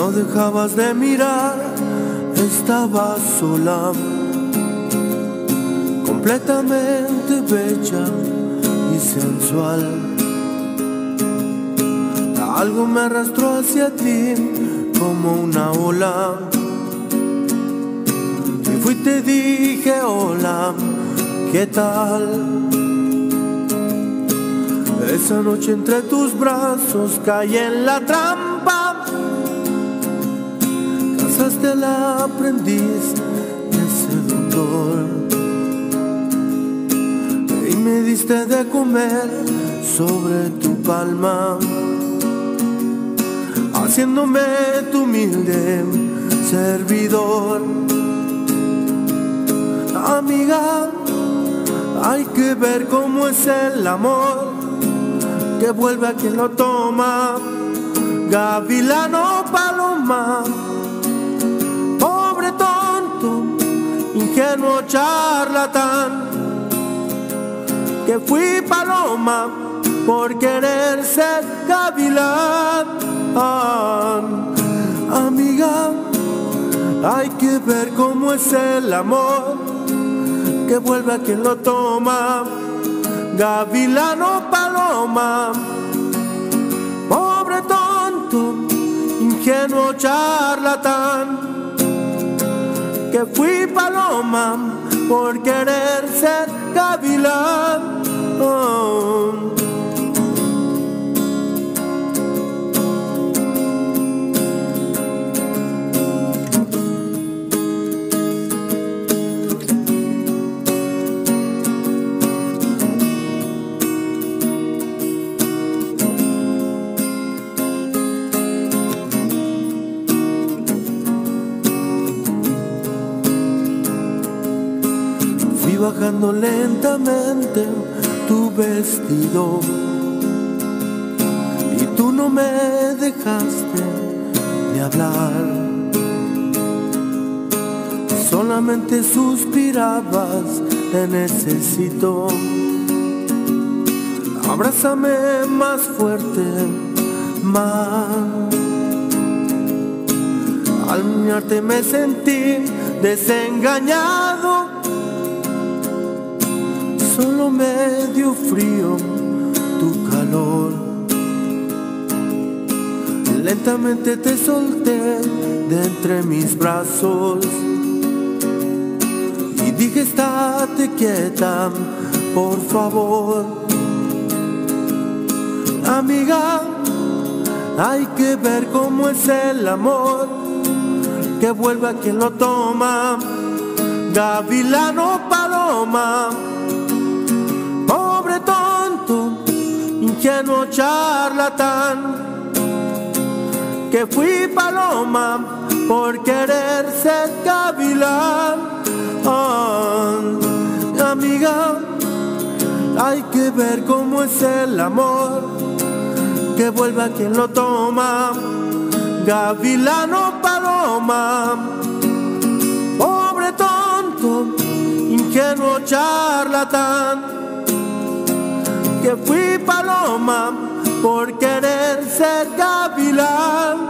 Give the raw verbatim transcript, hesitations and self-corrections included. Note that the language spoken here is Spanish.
no dejabas de mirar, estabas sola, completamente bella y sensual. Algo me arrastró hacia ti como una ola, y fui y te dije hola, ¿qué tal? Esa noche entre tus brazos caí en la trampa, casaste al aprendiz de seductor y me diste de comer sobre tu palma, haciéndome tu humilde servidor. Amiga, hay que ver cómo es el amor, que vuelve a quien lo toma, gavilano paloma, pobre tonto, ingenuo charlatán, que fui paloma por querer ser gavilán. Ah, amiga, hay que ver cómo es el amor, que vuelve a quien lo toma, gavilano paloma, pobre tonto, ingenuo charlatán, que fui paloma por querer ser gavilán. Oh. Bajando lentamente tu vestido y tú no me dejaste de hablar, solamente suspirabas, te necesito, abrázame más fuerte, más. Al mirarte me sentí desengañado, solo me dio frío tu calor. Lentamente te solté de entre mis brazos y dije estate quieta, por favor. Amiga, hay que ver cómo es el amor, que vuelve a quien lo toma, gavilano paloma, pobre tonto, ingenuo charlatán, que fui paloma por querer ser gavilán. Oh, amiga, hay que ver cómo es el amor, que vuelve a quien lo toma, gavilano paloma, pobre tonto, ingenuo charlatán, que fui paloma por querer ser gavilán.